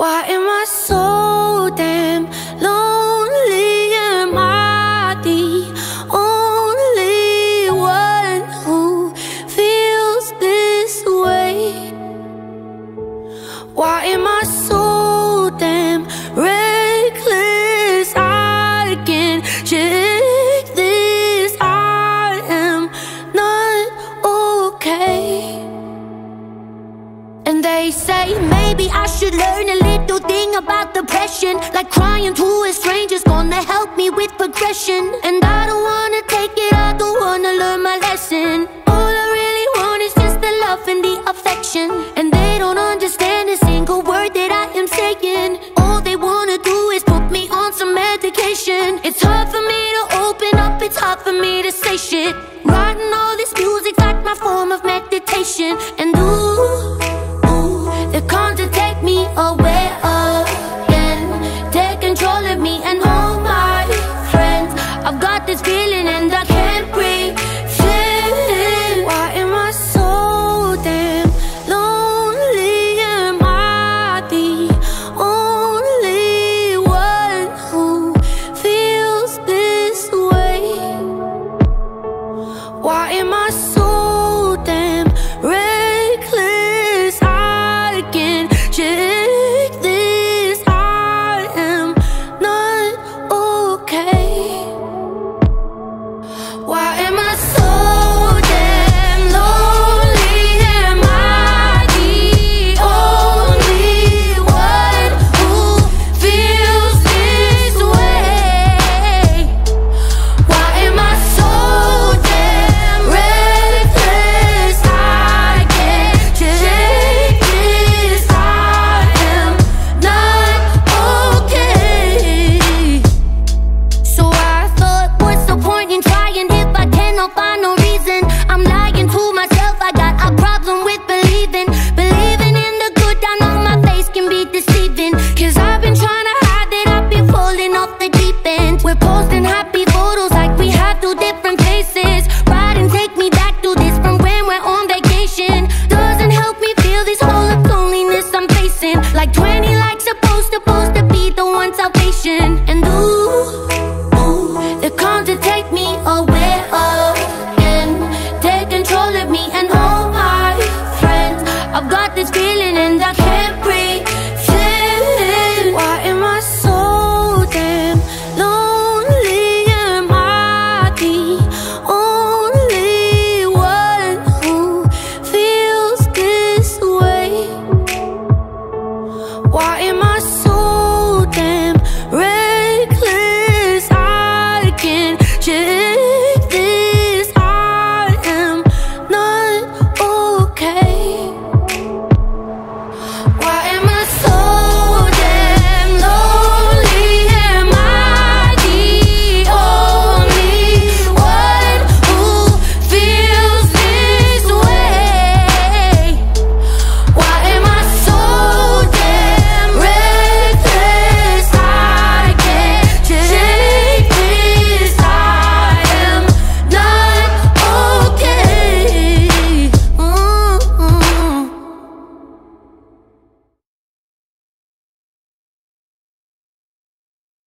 Why am I so damn lonely? Am I the only one who feels this way? Why am I so damn reckless? I can't shake this. I am not okay. And they say maybe I should learn a little thing about depression, like crying to a stranger's gonna help me with progression. And I don't wanna take it, I don't wanna learn my lesson. All I really want is just the love and the affection. And they don't understand a single word that I am saying. All they wanna do is put me on some medication. It's hard for me to open up, it's hard for me to say shit. Writing all this music's like my form of meditation. And